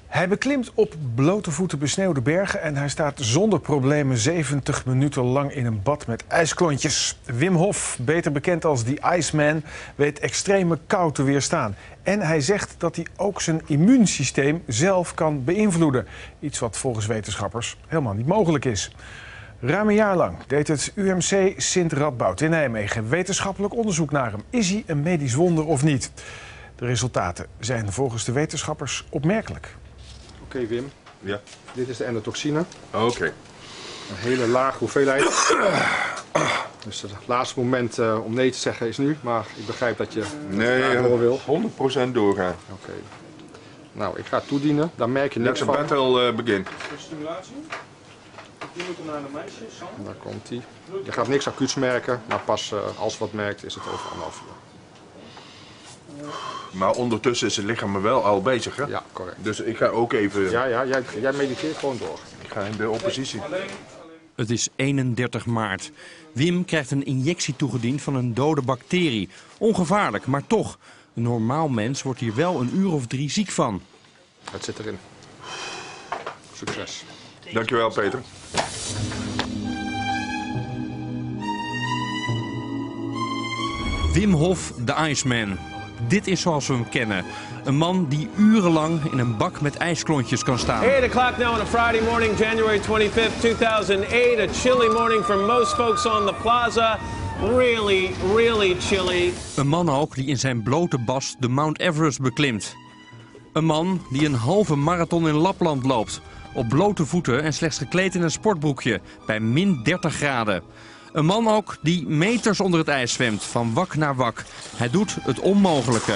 Hij beklimt op blote voeten besneeuwde bergen en hij staat zonder problemen 70 minuten lang in een bad met ijsklontjes. Wim Hof, beter bekend als The Iceman, weet extreme kou te weerstaan. En hij zegt dat hij ook zijn immuunsysteem zelf kan beïnvloeden. Iets wat volgens wetenschappers helemaal niet mogelijk is. Ruim een jaar lang deed het UMC Sint Radboud in Nijmegen wetenschappelijk onderzoek naar hem. Is hij een medisch wonder of niet? De resultaten zijn volgens de wetenschappers opmerkelijk. Oké, Wim. Ja. Dit is de endotoxine. Oké. Een hele lage hoeveelheid. Dus het laatste moment om nee te zeggen is nu, maar ik begrijp dat je graag door wil. 100% doorgaan. Oké. Nou, ik ga het toedienen. Daar merk je niks Let the van. battle begin. Stimulatie. Die moeten naar de meisjes, Sam. Daar komt hij. Je gaat niks acuuts merken, maar pas als wat merkt is het over 1,5 uur. Maar ondertussen is het lichaam er wel al bezig, hè? Ja, correct. Dus ik ga ook even... Ja, jij mediteert gewoon door. Ik ga in de oppositie. Het is 31 maart. Wim krijgt een injectie toegediend van een dode bacterie. Ongevaarlijk, maar toch. Een normaal mens wordt hier wel een uur of 3 ziek van. Het zit erin. Succes. Dankjewel, Peter. Wim Hof, de Iceman. Dit is zoals we hem kennen. Een man die urenlang in een bak met ijsklontjes kan staan. 8 o'clock now on a Friday morning, January 25th, 2008. A chilly morning for most folks on the plaza. Really, really chilly. Een man ook die in zijn blote bast de Mount Everest beklimt. Een man die een halve marathon in Lapland loopt. Op blote voeten en slechts gekleed in een sportbroekje. Bij min 30 graden. Een man ook die meters onder het ijs zwemt, van wak naar wak. Hij doet het onmogelijke.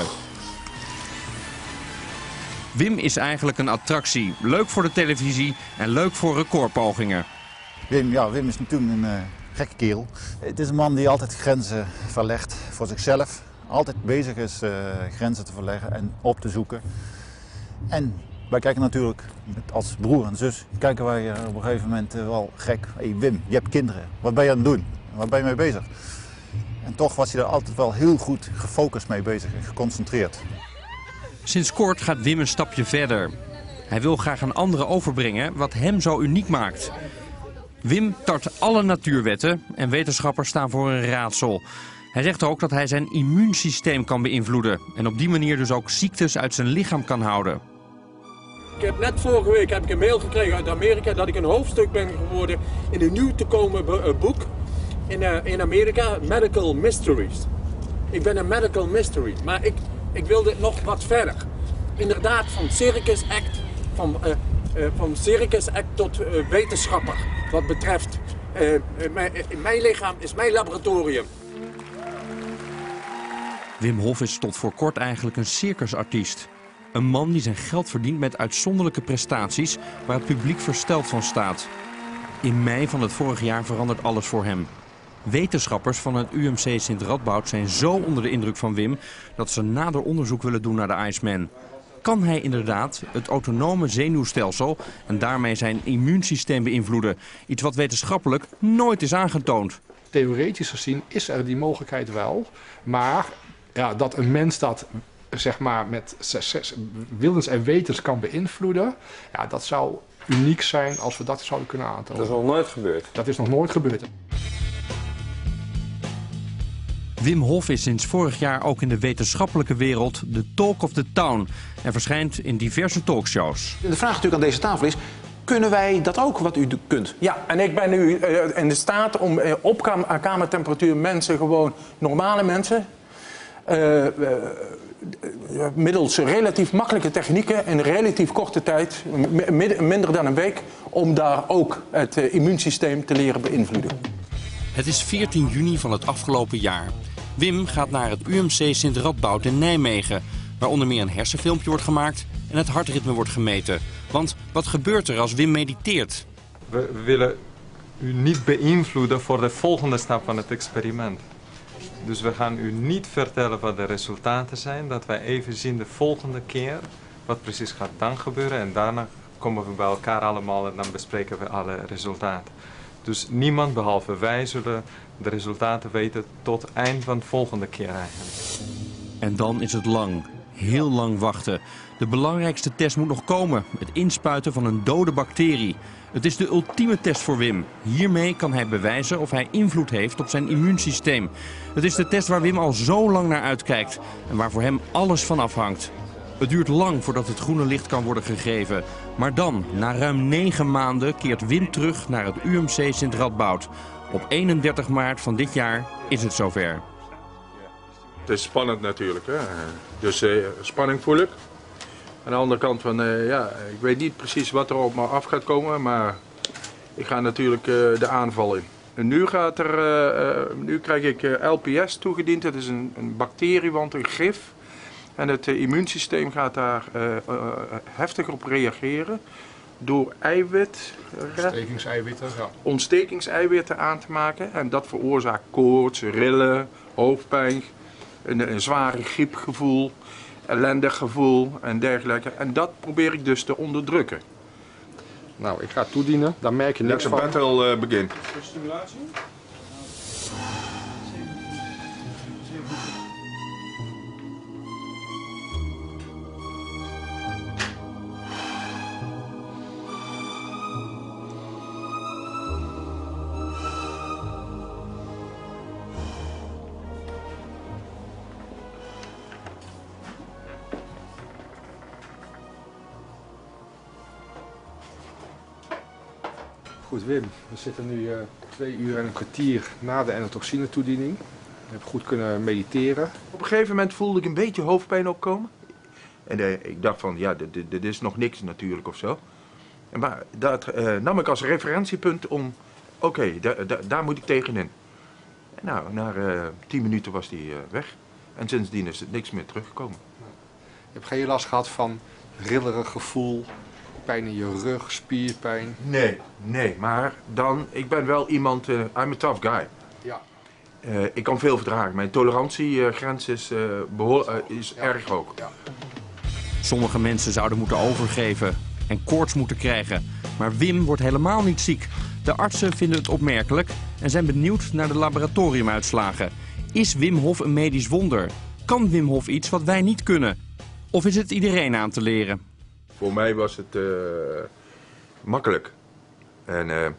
Wim is eigenlijk een attractie. Leuk voor de televisie en leuk voor recordpogingen. Wim is natuurlijk een gekke kerel. Het is een man die altijd grenzen verlegt voor zichzelf. Altijd bezig is grenzen te verleggen en op te zoeken. En wij kijken natuurlijk als broer en zus, kijken wij op een gegeven moment wel gek. Hey Wim, je hebt kinderen. Wat ben je aan het doen? Waar ben je mee bezig? En toch was hij er altijd wel heel goed gefocust mee bezig en geconcentreerd. Sinds kort gaat Wim een stapje verder. Hij wil graag aan anderen overbrengen wat hem zo uniek maakt. Wim tart alle natuurwetten en wetenschappers staan voor een raadsel. Hij zegt ook dat hij zijn immuunsysteem kan beïnvloeden en op die manier dus ook ziektes uit zijn lichaam kan houden. Ik heb net vorige week een mail gekregen uit Amerika dat ik een hoofdstuk ben geworden in een nieuw te komen boek in Amerika, Medical Mysteries. Ik ben een medical mystery, maar ik wilde nog wat verder. Inderdaad, van circus act, van circus act tot wetenschapper. Wat betreft, mijn lichaam is mijn laboratorium. Wim Hof is tot voor kort eigenlijk een circusartiest. Een man die zijn geld verdient met uitzonderlijke prestaties waar het publiek versteld van staat. In mei van het vorige jaar verandert alles voor hem. Wetenschappers van het UMC Sint Radboud zijn zo onder de indruk van Wim dat ze nader onderzoek willen doen naar de Iceman. Kan hij inderdaad het autonome zenuwstelsel en daarmee zijn immuunsysteem beïnvloeden? Iets wat wetenschappelijk nooit is aangetoond. Theoretisch gezien is er die mogelijkheid wel, maar ja, dat een mens dat zeg maar met willens en wetens kan beïnvloeden, ja, dat zou uniek zijn als we dat zouden kunnen aantonen. Dat is nog nooit gebeurd. Dat is nog nooit gebeurd. Wim Hof is sinds vorig jaar ook in de wetenschappelijke wereld de talk of the town en verschijnt in diverse talkshows. De vraag natuurlijk aan deze tafel is, kunnen wij dat ook wat u kunt? Ja, en ik ben nu in de staat om op kamertemperatuur mensen, gewoon normale mensen, middels relatief makkelijke technieken in relatief korte tijd, minder dan een week, om daar ook het immuunsysteem te leren beïnvloeden. Het is 14 juni van het afgelopen jaar. Wim gaat naar het UMC Sint Radboud in Nijmegen, waar onder meer een hersenfilmpje wordt gemaakt en het hartritme wordt gemeten. Want wat gebeurt er als Wim mediteert? We willen u niet beïnvloeden voor de volgende stap van het experiment. Dus we gaan u niet vertellen wat de resultaten zijn, dat wij even zien de volgende keer wat precies gaat dan gebeuren. En daarna komen we bij elkaar allemaal en dan bespreken we alle resultaten. Dus niemand behalve wij zullen de resultaten weten tot eind van de volgende keer eigenlijk. En dan is het lang, heel lang wachten. De belangrijkste test moet nog komen. Het inspuiten van een dode bacterie. Het is de ultieme test voor Wim. Hiermee kan hij bewijzen of hij invloed heeft op zijn immuunsysteem. Het is de test waar Wim al zo lang naar uitkijkt en waar voor hem alles van afhangt. Het duurt lang voordat het groene licht kan worden gegeven. Maar dan, na ruim 9 maanden, keert Wim terug naar het UMC Sint Radboud. Op 31 maart van dit jaar is het zover. Het is spannend natuurlijk, hè. Dus spanning voel ik. Aan de andere kant van, ja, ik weet niet precies wat er op me af gaat komen, maar ik ga natuurlijk de aanval in. En nu krijg ik LPS toegediend, dat is een bacteriewand, een gif. En het immuunsysteem gaat daar heftiger op reageren door ontstekingseiwitten aan te maken. En dat veroorzaakt koorts, rillen, hoofdpijn, een zware griepgevoel, ellendig gevoel en dergelijke. En dat probeer ik dus te onderdrukken. Nou, ik ga toedienen. Daar merk je niks Let van. the battle begin. Stimulatie? Goed, Wim. We zitten nu 2 uur en een kwartier na de endotoxine toediening. Je hebt goed kunnen mediteren. Op een gegeven moment voelde ik een beetje hoofdpijn opkomen. En ik dacht van, ja, dit is nog niks natuurlijk of zo. Maar dat nam ik als referentiepunt om, oké, daar moet ik tegenin. En nou, na 10 minuten was die weg. En sindsdien is het niks meer teruggekomen. Je hebt geen last gehad van rillerig gevoel, pijn in je rug, spierpijn? Nee, maar dan, ik ben wel iemand, I'm a tough guy. Ja. Ik kan veel verdragen. Mijn tolerantiegrens is erg hoog. Ja. Sommige mensen zouden moeten overgeven en koorts moeten krijgen. Maar Wim wordt helemaal niet ziek. De artsen vinden het opmerkelijk en zijn benieuwd naar de laboratoriumuitslagen. Is Wim Hof een medisch wonder? Kan Wim Hof iets wat wij niet kunnen? Of is het iedereen aan te leren? Voor mij was het makkelijk. En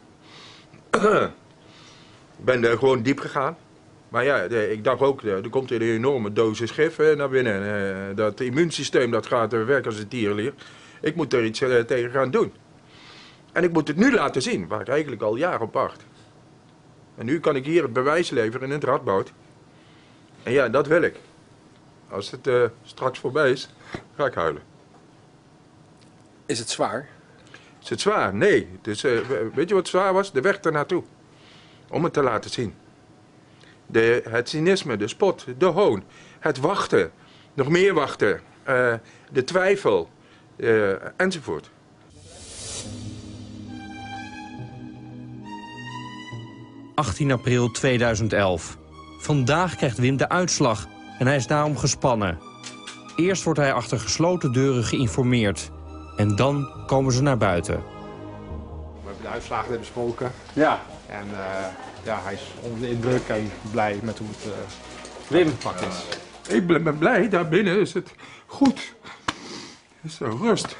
ik ben er gewoon diep gegaan. Maar ja, ik dacht ook, er komt een enorme dosis gif naar binnen. Dat immuunsysteem dat gaat werken als een tierenlier. Ik moet er iets tegen gaan doen. En ik moet het nu laten zien, waar ik eigenlijk al jaren op wacht. En nu kan ik hier het bewijs leveren in het Radboud. En ja, dat wil ik. Als het straks voorbij is, ga ik huilen. Is het zwaar? Is het zwaar? Nee. Dus, weet je wat zwaar was? De weg ernaartoe. Om het te laten zien. Het cynisme, de spot, de hoon. Het wachten. Nog meer wachten. De twijfel. Enzovoort. ...18 april 2011. Vandaag krijgt Wim de uitslag en hij is daarom gespannen. Eerst wordt hij achter gesloten deuren geïnformeerd. En dan komen ze naar buiten. We hebben de uitslagen net besproken. Ja. En ja, hij is onder de indruk en blij met hoe het aangepakt is. Ik ben blij, daar binnen is het goed. Er is rust.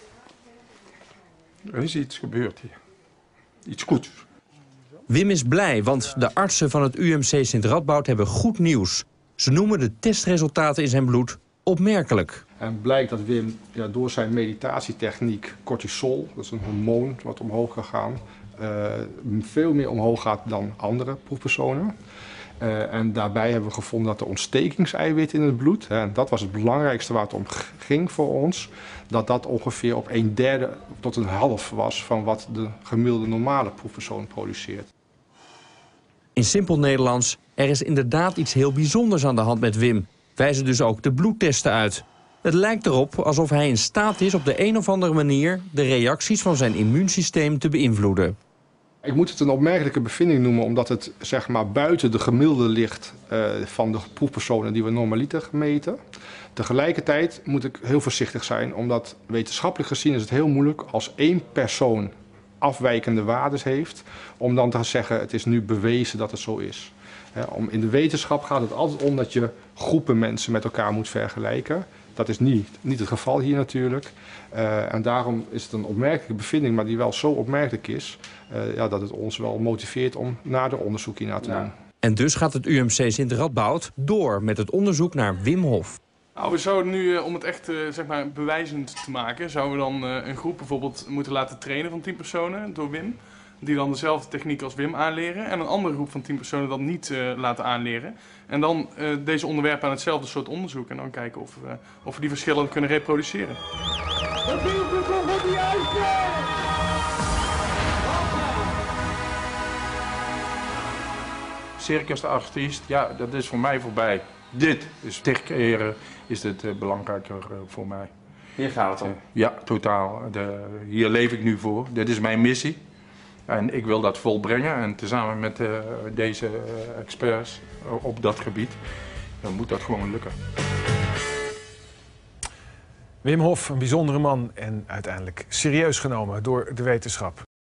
Er is iets gebeurd hier. Iets goeds. Wim is blij, want de artsen van het UMC Sint Radboud hebben goed nieuws. Ze noemen de testresultaten in zijn bloed opmerkelijk. En blijkt dat Wim door zijn meditatietechniek cortisol, dat is een hormoon wat omhoog kan gaan, veel meer omhoog gaat dan andere proefpersonen. En daarbij hebben we gevonden dat de ontstekingseiwitten in het bloed, en dat was het belangrijkste waar het om ging voor ons, dat ongeveer op 1/3 tot 1/2 was van wat de gemiddelde normale proefpersoon produceert. In simpel Nederlands, er is inderdaad iets heel bijzonders aan de hand met Wim. Wijzen dus ook de bloedtesten uit. Het lijkt erop alsof hij in staat is op de een of andere manier de reacties van zijn immuunsysteem te beïnvloeden. Ik moet het een opmerkelijke bevinding noemen, omdat het zeg maar buiten de gemiddelde ligt van de proefpersonen die we normaliter meten. Tegelijkertijd moet ik heel voorzichtig zijn, omdat wetenschappelijk gezien is het heel moeilijk als 1 persoon afwijkende waardes heeft, om dan te zeggen het is nu bewezen dat het zo is. In de wetenschap gaat het altijd om dat je groepen mensen met elkaar moet vergelijken. Dat is niet het geval hier natuurlijk. En daarom is het een opmerkelijke bevinding, maar die wel zo opmerkelijk is, dat het ons wel motiveert om nader onderzoek hiernaar te doen. En dus gaat het UMC Sint-Radboud door met het onderzoek naar Wim Hof. Nou, we zouden nu, om het echt zeg maar bewijzend te maken, zouden we dan een groep bijvoorbeeld moeten laten trainen van 10 personen door Wim. Die dan dezelfde techniek als Wim aanleren. En een andere groep van 10 personen dat niet laten aanleren. En dan deze onderwerpen aan hetzelfde soort onderzoek. En dan kijken of we die verschillen kunnen reproduceren. Circus artiest, ja, dat is voor mij voorbij. Dit is terugkeren, is het belangrijker voor mij. Hier gaat het om. Ja, totaal. Hier leef ik nu voor. Dit is mijn missie. En ik wil dat volbrengen. En tezamen met deze experts op dat gebied, dan moet dat gewoon lukken. Wim Hof, een bijzondere man en uiteindelijk serieus genomen door de wetenschap.